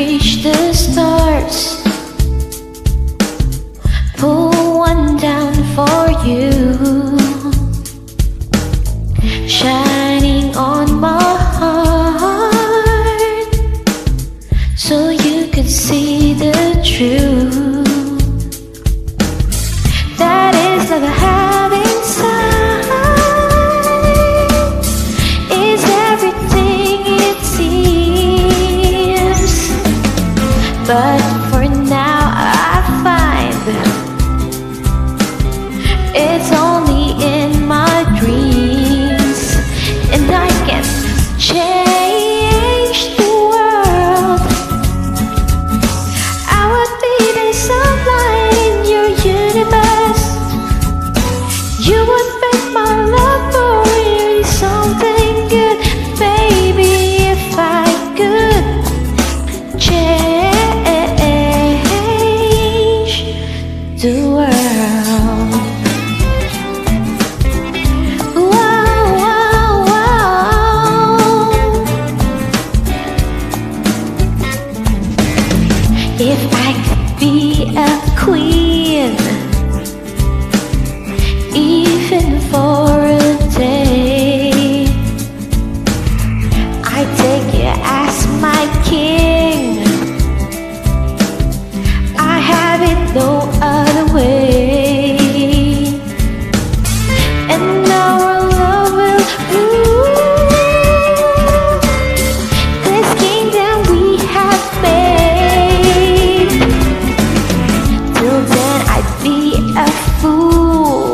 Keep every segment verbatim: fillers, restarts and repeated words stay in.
reach the stars, pull one down for you, shining on my heart, so you could see the truth. That is love I have inside, is everything it seems. But for now I find it's only in my dreams, and I can change the world. I would be the sunlight in your universe. You would make my love for really something good, baby, if I could change the world. If I could be a queen, even for a day, I'd take you as my king. I have it no other way, and our love will rule this kingdom we have made. Till then I'd be a fool,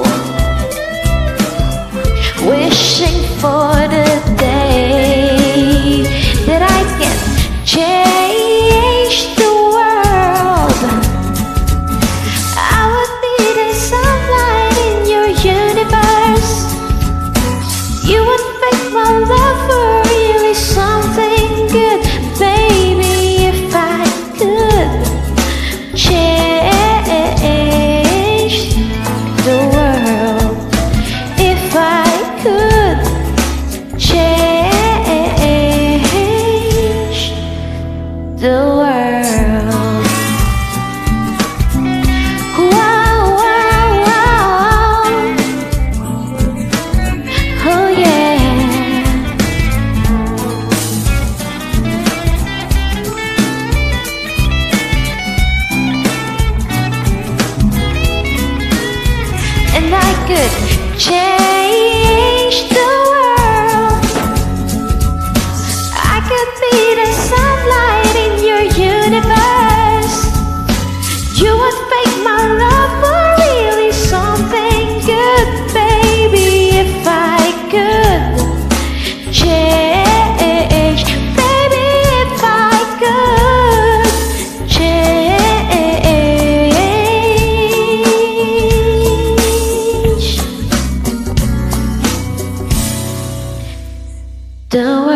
wishing for the day that I can change the world. I would be the sunlight in your universe. You would make my love for really something good, baby, if I could change the world. If I could change the world. Wow, wow, wow. Oh yeah. And I could change the world. I could be the sunlight in your universe. You would make my love for really something good, baby, if I could change. Baby, if I could change the